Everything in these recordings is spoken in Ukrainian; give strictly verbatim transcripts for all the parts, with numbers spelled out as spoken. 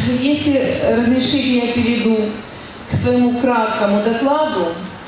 если разрешите, я перейду к своему краткому докладу.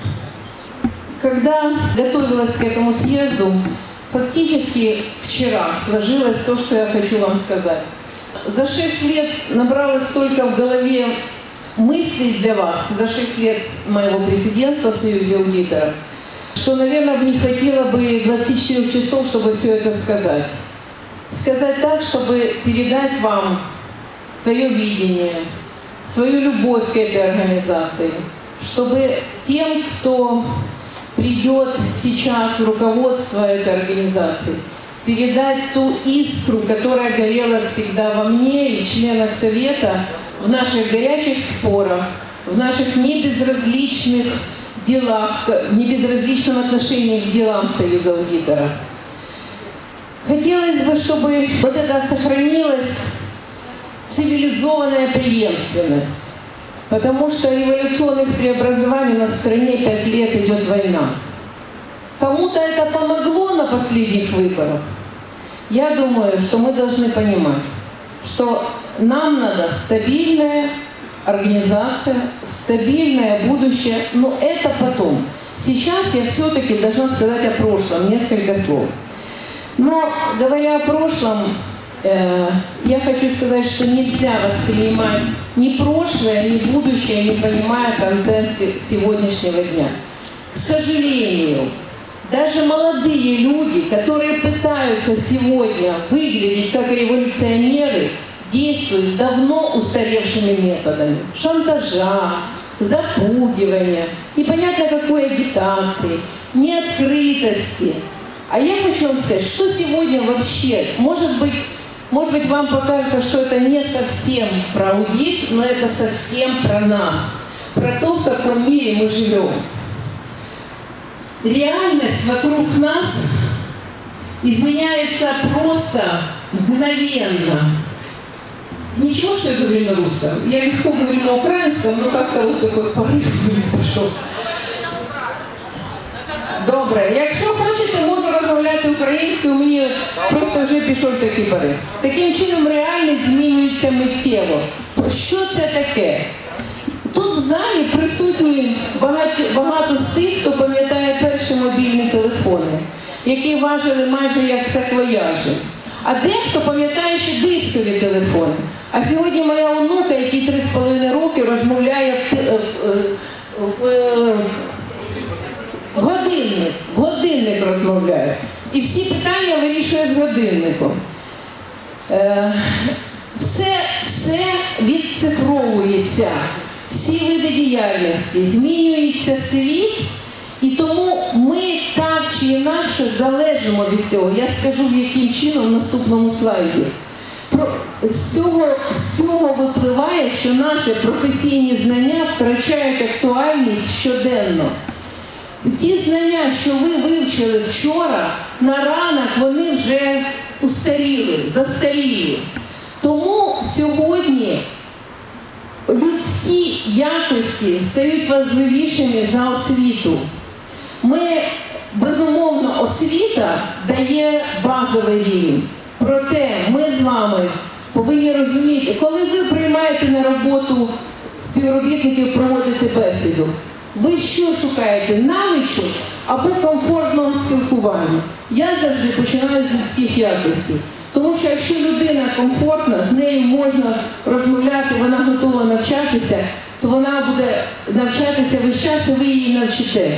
Когда готовилась к этому съезду, фактически вчера сложилось то, что я хочу вам сказать. За шесть лет набралось столько в голове мыслей для вас, за шесть лет моего президентства в Союзе аудиторов, что, наверное, не хватило бы двадцати четырёх часов, чтобы все это сказать. Сказать так, чтобы передать вам свое видение, свою любовь к этой организации, чтобы тем, кто придет сейчас в руководство этой организации, передать ту искру, которая горела всегда во мне и членах Совета, в наших горячих спорах, в наших небезразличных делах, небезразличном отношении к делам Союза аудиторов. Хотелось бы, чтобы вот это сохранилась цивилизованная преемственность, потому что революционных преобразований на стране пять лет идет война. Кому-то это помогло на последних выборах. Я думаю, что мы должны понимать, что нам надо стабильная организация, стабильное будущее, но это потом. Сейчас я все-таки должна сказать о прошлом, несколько слов. Но, говоря о прошлом, э, я хочу сказать, что нельзя воспринимать ни прошлое, ни будущее, не понимая контент сегодняшнего дня. К сожалению, даже молодые люди, которые пытаются сегодня выглядеть как революционеры, действуют давно устаревшими методами шантажа, запугивания, непонятно какой агитации, неоткрытости. А я хочу вам сказать, что сегодня вообще, может быть, может быть, вам покажется, что это не совсем про аудит, но это совсем про нас, про то, в каком мире мы живем. Реальность вокруг нас изменяется просто мгновенно. Ничего, что я говорю на русском. Я легко говорю на украинском, но как-то вот такой порыв пішов. Добре. Якщо хочете, можу розмовляти українською, мені просто вже пішов такий порив. Таким чином, реальність змінюється миттєво. Що це таке? Тут в залі присутні багато, багато з тих, хто пам'ятає перші мобільні телефони, які важили майже як саквояжі. А дехто пам'ятає ще дискові телефони. А сьогодні моя онука, якій три з половиною роки, розмовляє в, в, в, в годинник. В годинник розмовляє. І всі питання вирішує з годинником. Е, все, все відцифровується. Всі види діяльності, змінюється світ, і тому ми так чи інакше залежимо від цього. Я скажу, в яким чином в наступному слайді. З цього, з цього випливає, що наші професійні знання втрачають актуальність щоденно. Ті знання, що ви вивчили вчора, на ранок вони вже устаріли, застаріли. Тому сьогодні людські якості стають важливішими за освіту. Ми, безумовно, освіта дає базовий рівень. Проте ми з вами повинні розуміти, коли ви приймаєте на роботу співробітників проводити бесіду, ви що шукаєте? Навичок або комфортного спілкування? Я завжди починаю з людських якостей. Тому що якщо людина комфортна, з нею можна розмовляти, вона готова навчатися, то вона буде навчатися весь час, і ви її навчите.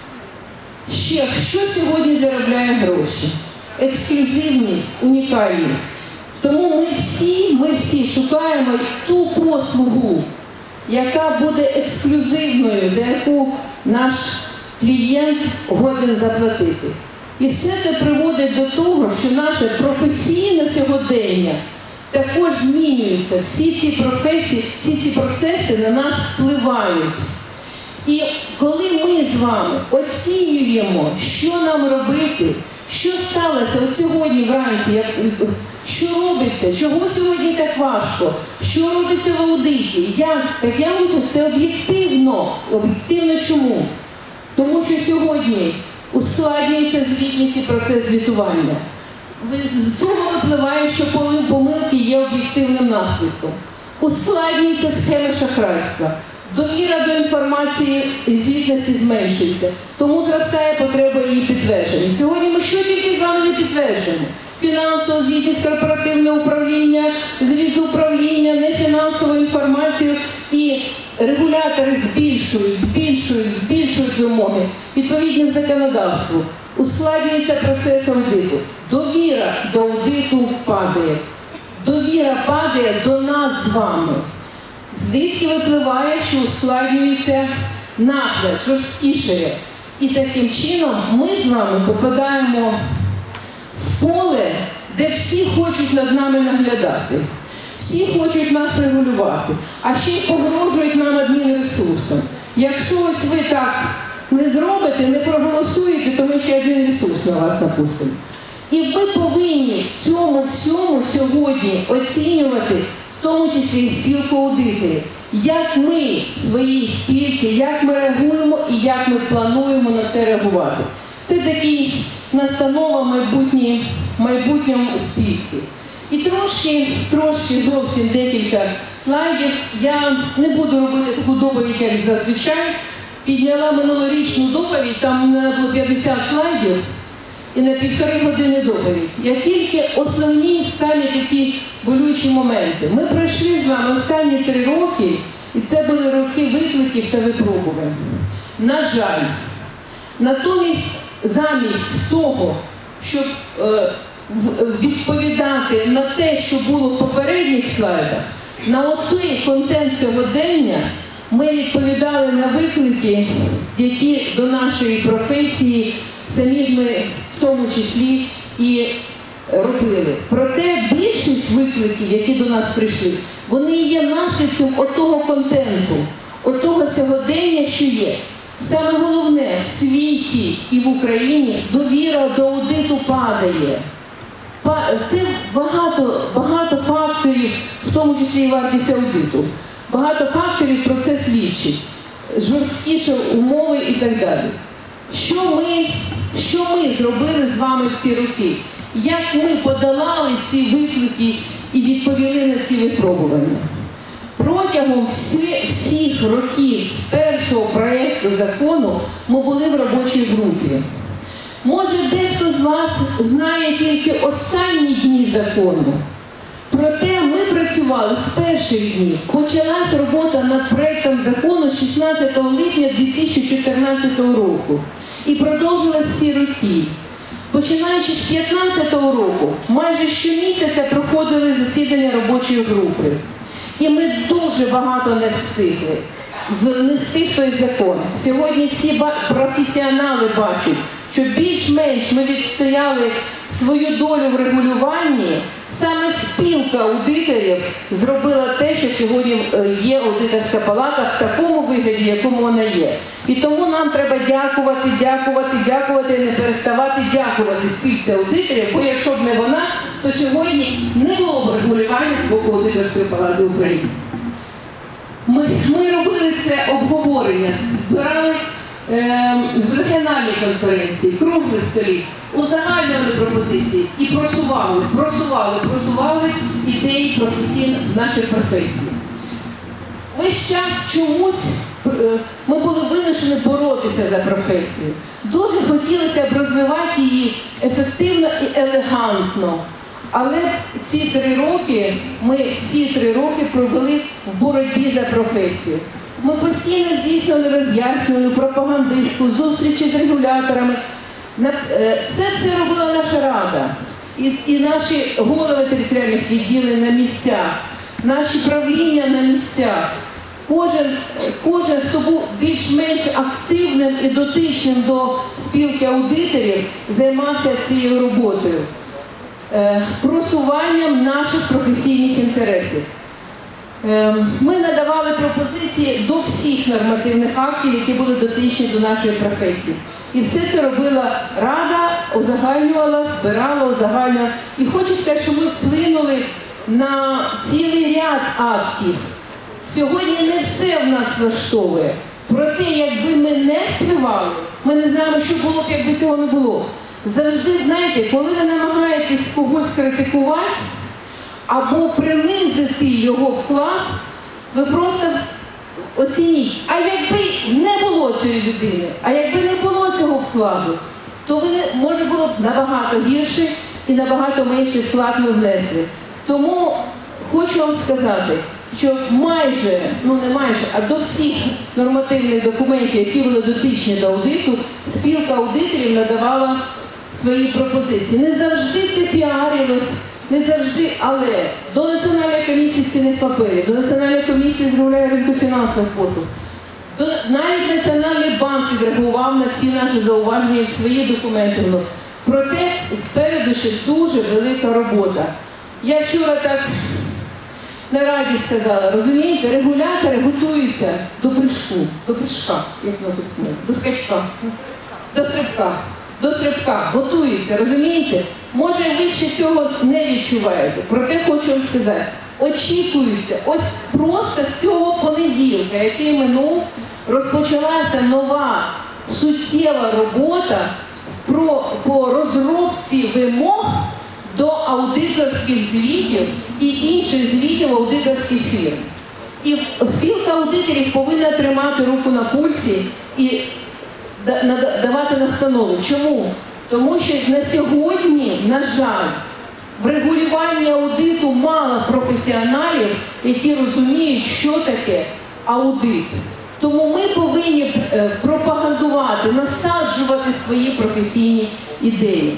Ще, що сьогодні заробляє гроші? Ексклюзивність, унікальність. Тому ми всі, ми всі шукаємо ту послугу, яка буде ексклюзивною, за яку наш клієнт годен заплатити. І все це приводить до того, що наше професійне сьогодення також змінюється. Всі ці професії, всі ці процеси на нас впливають. І коли ми з вами оцінюємо, що нам робити, що сталося от сьогодні вранці, як, що робиться, чого сьогодні так важко, що робиться в аудиті, як, так я можу, це об'єктивно. Об'єктивно чому? Тому що сьогодні ускладнюється звітність і процес звітування. З цього випливає, що помилки є об'єктивним наслідком. Ускладнюється схема шахрайства. Довіра до інформації і звітності зменшується. Тому зростає потреба її підтвердження. Сьогодні ми що тільки з вами не підтверджуємо? Фінансову звітність, корпоративне управління, звіт управління, нефінансову інформацію. І регулятори збільшують, збільшують, збільшують вимоги. Відповідне законодавству. Ускладнюється процес аудиту. Довіра до аудиту падає. Довіра падає до нас з вами. Звідки випливає, що ускладнюється нагляд, жорсткішає. І таким чином ми з вами попадаємо в поле, де всі хочуть над нами наглядати. Всі хочуть нас регулювати, а ще й погрожують нам адмінресурсом. Якщо ось ви так не зробите, не проголосуєте, то ми ще адмінресурс на вас напустимо. І ви повинні в цьому всьому сьогодні оцінювати, в тому числі і спілку аудиторів, як ми в своїй спілці, як ми реагуємо і як ми плануємо на це реагувати. Це такий настанова майбутній, майбутньому спілці. І трошки, трошки зовсім декілька слайдів. Я не буду робити таку доповідь, як зазвичай. Підняла минулорічну доповідь, там не було п'ятдесят слайдів і на півтори години доповідь. Я тільки основні самі такі болючі моменти. Ми пройшли з вами останні три роки, і це були роки викликів та випробувань. На жаль, натомість замість того, щоб е, відповідати на те, що було в попередніх слайдах, на отой контент сьогодення, ми відповідали на виклики, які до нашої професії самі ж ми в тому числі і робили. Проте більшість викликів, які до нас прийшли, вони є наслідком отого контенту, отого сьогодення, що є. Саме головне, в світі і в Україні довіра до аудиту падає. Це багато, багато факторів, в тому числі і вартість аудиту. Багато факторів про це свідчить. Жорсткіші умови і так далі. Що ми, що ми зробили з вами в ці роки? Як ми подолали ці виклики і відповіли на ці випробування? Протягом всі, всіх років з першого проєкту закону ми були в робочій групі. Може, дехто з вас знає тільки останні дні закону. Проте ми працювали з перших днів. Почалась робота над проєктом закону з шістнадцятого липня дві тисячі чотирнадцятого року. І продовжилась всі роки. Починаючи з п'ятнадцятого року, майже щомісяця проходили засідання робочої групи. І ми дуже багато не встигли внести в той закон. Сьогодні всі професіонали бачать, що більш-менш ми відстояли свою долю в регулюванні. Саме спілка аудиторів зробила те, що сьогодні є аудиторська палата в такому вигляді, якому вона є. І тому нам треба дякувати, дякувати, дякувати і не переставати дякувати спілці аудиторів, бо якщо б не вона, то сьогодні не було б регулювання з боку аудиторської палати України. Ми, ми робили це обговорення, збирали е, в регіональній конференції, круглих столів, узагальнювали пропозиції і просували, просували, просували ідеї професійно в нашій професії. Весь час чомусь ми були вимушені боротися за професію. Дуже хотілося б розвивати її ефективно і елегантно. Але ці три роки, ми всі три роки провели в боротьбі за професію. Ми постійно здійснювали роз'яснювальну, пропагандистську, зустрічі з регуляторами. Це все робила наша рада. І, і наші голови територіальних відділень на місцях, наші правління на місцях. Кожен, кожен, хто був більш-менш активним і дотичним до спілки аудиторів, займався цією роботою. Е, просуванням наших професійних інтересів. Е, ми надавали пропозиції до всіх нормативних актів, які були дотичні до нашої професії. І все це робила рада, узагальнювала, збирала, узагальнювала. І хочу сказати, що ми вплинули на цілий ряд актів. Сьогодні не все в нас влаштовує. Проте, якби ми не впливали, ми не знаємо, що було б, якби цього не було. Завжди, знаєте, коли ви намагаєтесь когось критикувати, або принизити його вклад, ви просто оцініть. А якби не було цієї людини, а якби не було цього вкладу, то ви, може, було б набагато гірше і набагато менший вклад ми внесли. Тому хочу вам сказати, що майже, ну не майже, а до всіх нормативних документів, які були дотичні до аудиту, спілка аудиторів надавала свої пропозиції. Не завжди це піарилось, не завжди, але до Національної комісії з цінних паперів, до Національної комісії з регулювання ринку фінансових послуг, до, навіть Національний банк відреагував на всі наші зауваження і свої документи вносив. Проте спереду ще дуже велика робота. Я вчора так на раді сказала, розумієте, регулятори готуються до прыжку, до прыжка, як написано, до скачка, до стрибка, до стрибка, готуються, розумієте? Може, ви ще цього не відчуваєте, проте хочу вам сказати, очікується, ось просто з цього понеділка, який минув, розпочалася нова суттєва робота про, по розробці вимог до аудиторських звітів і інших звітів аудиторських фірм. І спілка аудиторів повинна тримати руку на пульсі і давати настанови. Чому? Тому що на сьогодні, на жаль, в регулюванні аудиту мало професіоналів, які розуміють, що таке аудит. Тому ми повинні пропагандувати, насаджувати свої професійні ідеї.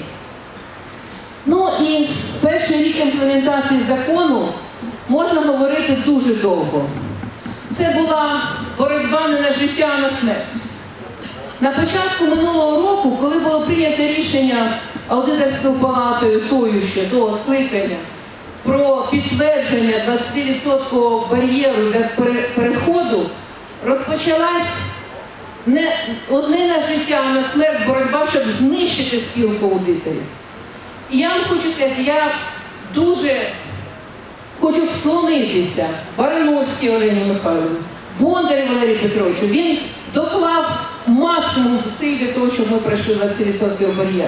Ну і перший рік імплементації закону можна говорити дуже довго. Це була боротьба не на життя, а на смерть. На початку минулого року, коли було прийнято рішення аудиторською палатою тою ще, того скликання, про підтвердження двадцятивідсоткового бар'єру для переходу, розпочалась не одне на життя, а на смерть боротьба, щоб знищити спілку аудиторів. І я вам хочу сказати, я дуже хочу вклонитися Барановській Олені Михайлівні, Бондарю Валерію Петровичу. Він доклав максимум зусиль для того, щоб ми пройшли двадцять відсотків бар'єр.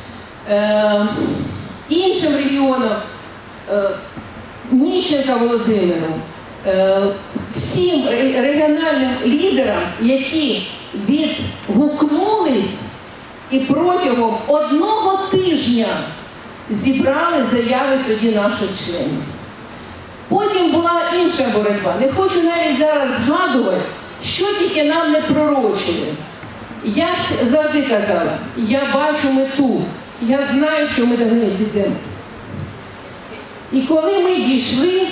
Е, іншим регіонам, е, Міщенка Володимиру, е, всім регіональним лідерам, які відгукнулись і протягом одного тижня зібрали заяви тоді наших членів. Потім була інша боротьба. Не хочу навіть зараз згадувати, що тільки нам не пророчили. Я завжди казала, я бачу мету, я знаю, що ми до неї дійдемо. І коли ми дійшли,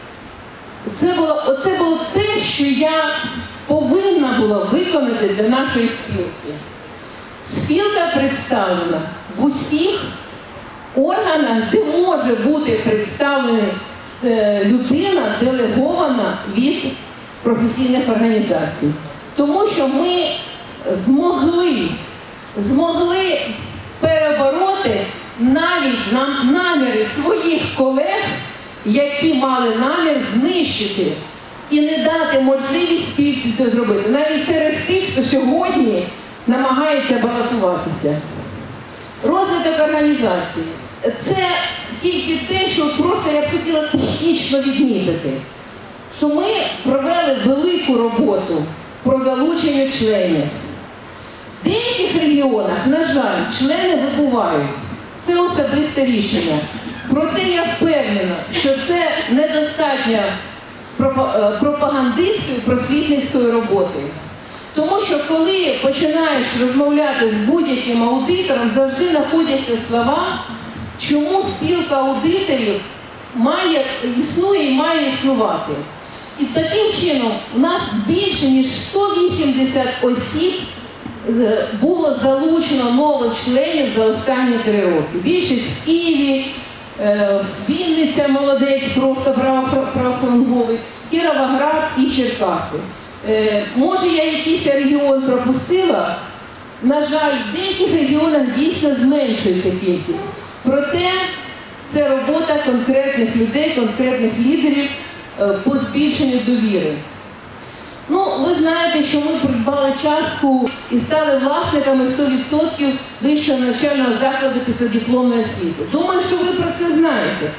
це було, оце було те, що я повинна була виконати для нашої спілки. Спілка представлена в усіх органах, де може бути представлена людина, делегована від професійних організацій. Тому що ми змогли, змогли перебороти навіть нам наміри своїх колег, які мали намір знищити і не дати можливість спільці це зробити. Навіть серед тих, хто сьогодні намагається балотуватися. Розвиток організації – це тільки те, що просто я б хотіла технічно відмітити, що ми провели велику роботу про залучення членів. В деяких регіонах, на жаль, члени вибувають. Це особисте рішення. Проте я впевнена, що це недостатньо пропагандистської, просвітницької роботи. Тому що коли починаєш розмовляти з будь-яким аудитором, завжди знаходяться слова, чому спілка аудиторів має, існує і має існувати. І таким чином у нас більше ніж сто вісімдесят осіб було залучено нових членів за останні три роки. Більшість в Києві, Вінниця, молодець, просто правофланговий, Кіровоград і Черкаси. Може, я якийсь регіон пропустила? На жаль, в деяких регіонах дійсно зменшується кількість. Проте це робота конкретних людей, конкретних лідерів по збільшенню довіри. Ну, ви знаєте, що ми придбали частку і стали власниками сто відсотків вищого навчального закладу післядипломної освіти. Думаю, що ви про це знаєте.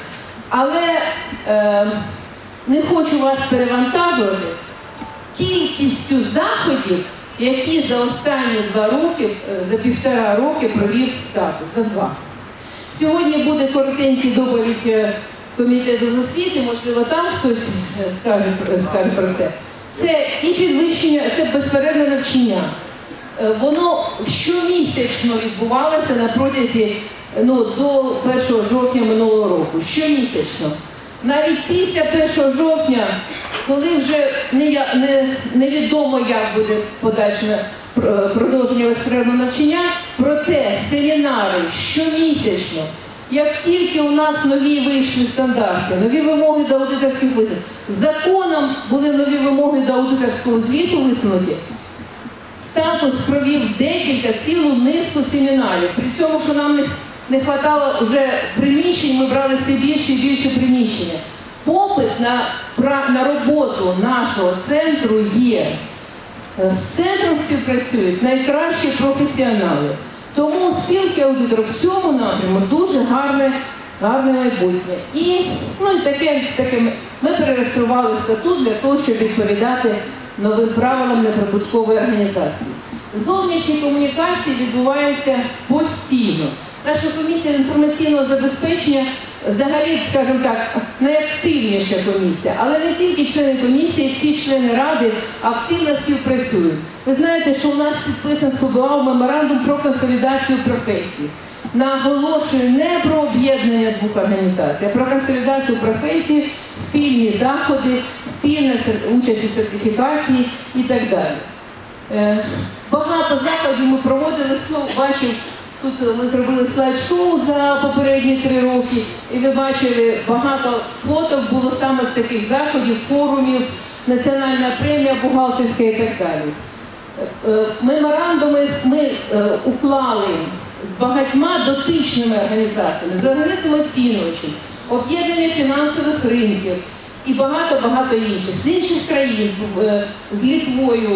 Але е, не хочу вас перевантажувати кількістю заходів, які за останні два роки, за півтора роки провів статус, за два. Сьогодні буде коротенький доповідь комітету з освіти, можливо, там хтось скаже, скаже про це. Це і підвищення, це безперервне навчання. Воно щомісячно відбувалося на протязі, ну, до першого жовтня минулого року. Щомісячно. Навіть після першого жовтня, коли вже не, не, невідомо, як буде подальше продовження безперервного навчання, проте семінари щомісячно. Як тільки у нас нові вийшли стандарти, нові вимоги до аудиторських висновків, законом були нові вимоги до аудиторського звіту висунуті, статус провів декілька, цілу низку семінарів. При цьому, що нам не, не вистачало вже приміщень, ми брали все більше і більше приміщення. Попит на, на роботу нашого центру є. З центром співпрацюють найкращі професіонали. Тому спілки аудиторів в цьому напрямку дуже гарне, гарне майбутнє. І, ну, і таке, таке, ми перереєстрували статут для того, щоб відповідати новим правилам неприбуткової організації. Зовнішні комунікації відбуваються постійно. Наша комісія інформаційного забезпечення взагалі, скажімо так, найактивніша комісія. Але не тільки члени комісії, всі члени ради активно співпрацюють. Ви знаєте, що у нас підписан з ФБА меморандум про консолідацію професій. Наголошую не про об'єднання двох організацій, а про консолідацію професій, спільні заходи, спільна участь у сертифікації і так далі. Багато заходів ми проводили, хто бачив, тут ми зробили слайд-шоу за попередні три роки, і ви бачили, багато фоток було саме з таких заходів, форумів, національна премія бухгалтерська і так далі. Меморандуми ми уклали з багатьма дотичними організаціями, з організаціями оцінювачів, об'єднання фінансових ринків і багато-багато інших. З інших країн, з Литвою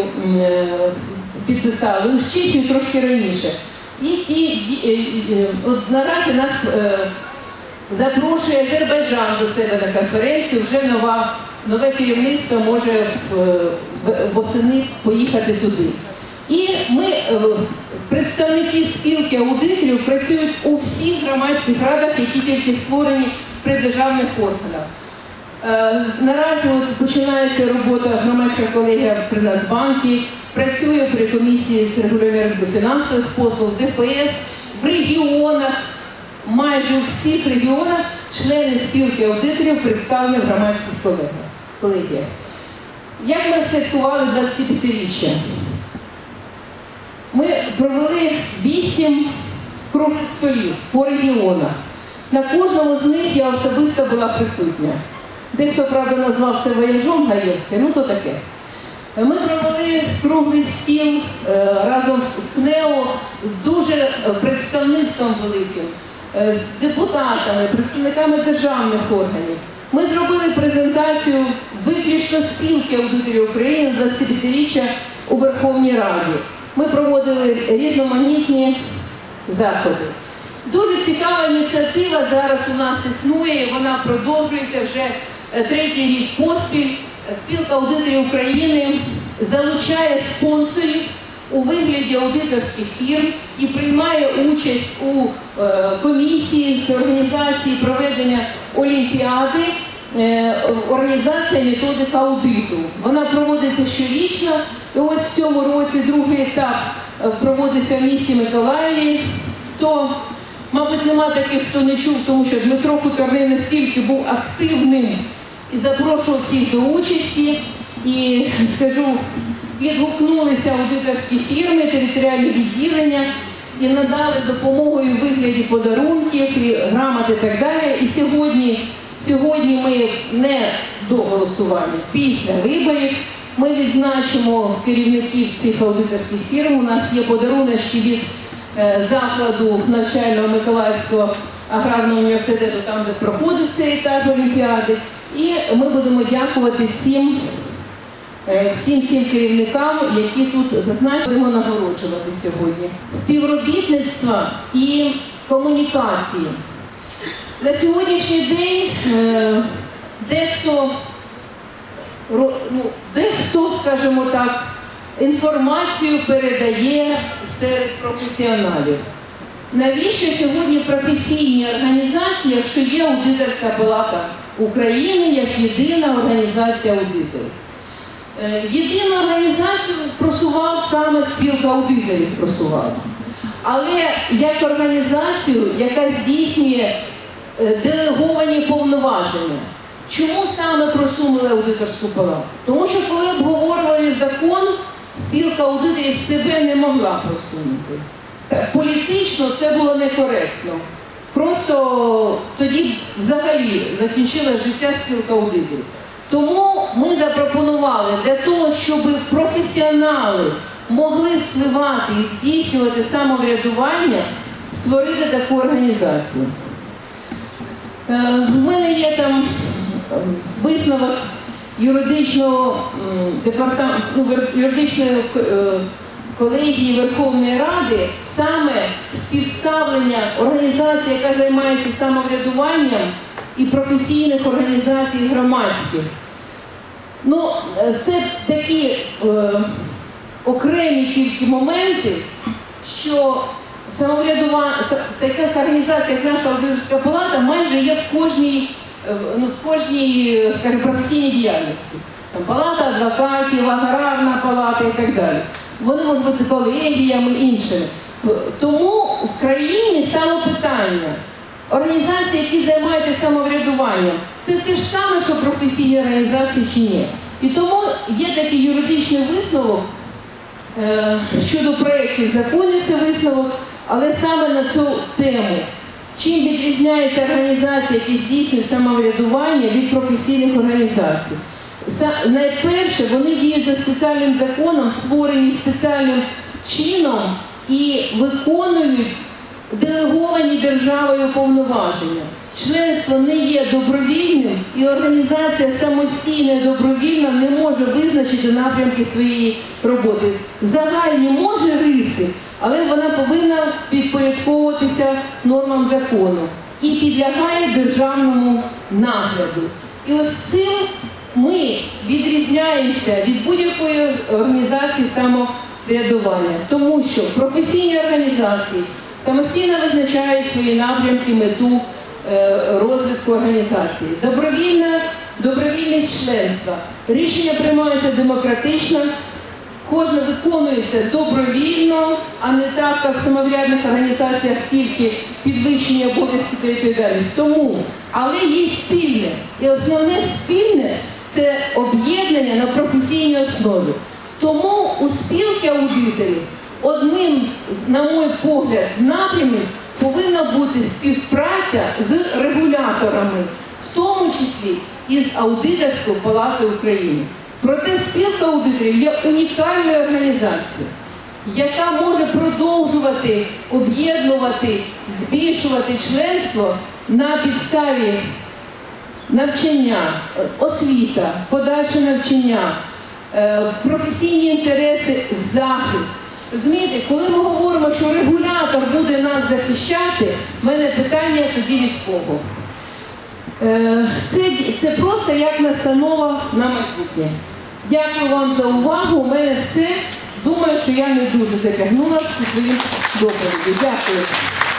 підписали, з Чехією трошки раніше. І, і, і от наразі нас е, запрошує Азербайджан до себе на конференцію, вже нова, нове керівництво може в, в, восени поїхати туди. І ми, е, представники спілки аудиторів, працюють у всіх громадських радах, які тільки створені при державних органах. Е, наразі от починається робота громадська колегія при Нацбанкі, працює при комісії з регулювання ринку фінансових послуг, ДФС, в регіонах, майже у всіх регіонах члени спілки аудиторів представлені в громадських колегіях. Як ми святкували двадцятип'ятиріччя? Ми провели вісім круглих столів по регіонах. На кожному з них я особисто була присутня. Дехто, правда, назвав це вояжом Гаєвське, ну то таке. Ми провели круглий стіл разом в КНЕО з дуже представництвом великим, з депутатами, представниками державних органів. Ми зробили презентацію виключно спілки аудиторів України на двадцятип'ятиріччя у Верховній Раді. Ми проводили різноманітні заходи. Дуже цікава ініціатива зараз у нас існує, і вона продовжується вже третій рік поспіль. Спілка аудиторів України залучає спонсорів у вигляді аудиторських фірм і приймає участь у е, комісії з організації проведення Олімпіади, е, організація методика аудиту. Вона проводиться щорічно, і ось в цьому році другий етап проводиться в місті Миколаєві. То, мабуть, нема таких, хто не чув, тому що Дмитро Хуторний настільки був активним і запрошував всіх до участі, і, скажу, відгукнулися аудиторські фірми, територіальні відділення і надали допомогу і в вигляді подарунків, і грамот і так далі. І сьогодні, сьогодні ми не до голосування, після виборів ми відзначимо керівників цих аудиторських фірм. У нас є подаруночки від е, закладу навчального Миколаївського аграрного університету, там, де проходить цей етап Олімпіади. І ми будемо дякувати всім, всім тим керівникам, які тут зазначені, будемо нагороджувати сьогодні. Співробітництво і комунікації. На сьогоднішній день е, дехто, ну, дехто, скажімо так, інформацію передає серед професіоналів. Навіщо сьогодні професійні організації, якщо є аудиторська палата України як єдина організація аудиторів? Єдину організацію просував саме спілка аудиторів просувала. Але як організацію, яка здійснює делеговані повноваження. Чому саме просунули аудиторську палату? Тому що коли обговорювали закон, спілка аудиторів себе не могла просунути. Так, політично це було некоректно. Просто тоді взагалі закінчила життя спілка аудиторів. Тому ми запропонували для того, щоб професіонали могли впливати і здійснювати самоврядування, створити таку організацію. У мене є там висновок юридичного департаменту, ну, юридичної колегії Верховної Ради, саме співставлення організації, яка займається самоврядуванням, і професійних організацій громадських. Ну, це такі е, окремі тільки моменти, що самоврядування, така організація, як наша аудиторська палата, майже є в кожній, ну, в кожній, скажімо, професійній діяльності. Там палата адвокатів, аграрна палата і так далі. Вони можуть бути колегіями, іншими. Тому в країні стало питання. Організації, які займаються самоврядуванням, це те ж саме, що професійні організації чи ні. І тому є такий юридичний висновок е, щодо проєктів законів, це висновок, але саме на цю тему. Чим відрізняються організації, які здійснюють самоврядування від професійних організацій? Найперше, вони діють за спеціальним законом, створені спеціальним чином і виконують делеговані державою повноваження. Членство не є добровільним, і організація самостійно і добровільно не може визначити напрямки своєї роботи. Загальні може риси, але вона повинна підпорядковуватися нормам закону і підлягає державному нагляду. І ось цим ми відрізняємося від будь-якої організації самоврядування, тому що професійні організації самостійно визначають свої напрямки, мету розвитку організації. Добровільна, добровільність членства. Рішення приймаються демократично, кожне виконується добровільно, а не так, як в самоврядних організаціях, тільки підвищення обов'язків та відповідальність. Тому, але є спільне. І основне спільне – це об'єднання на професійній основі. Тому у спілки аудиторів одним, на мій погляд, з напрямів повинна бути співпраця з регуляторами, в тому числі і з Аудиторською палатою України. Проте спілка аудиторів є унікальною організацією, яка може продовжувати об'єднувати, збільшувати членство на підставі навчання, освіта, подальше навчання, професійні інтереси, захист. Розумієте, коли ми говоримо, що регулятор буде нас захищати, в мене питання тоді від кого? Це, це просто як настанова на майбутнє. Дякую вам за увагу, у мене все. Думаю, що я не дуже затягнула зі своїм доповіддю. Дякую.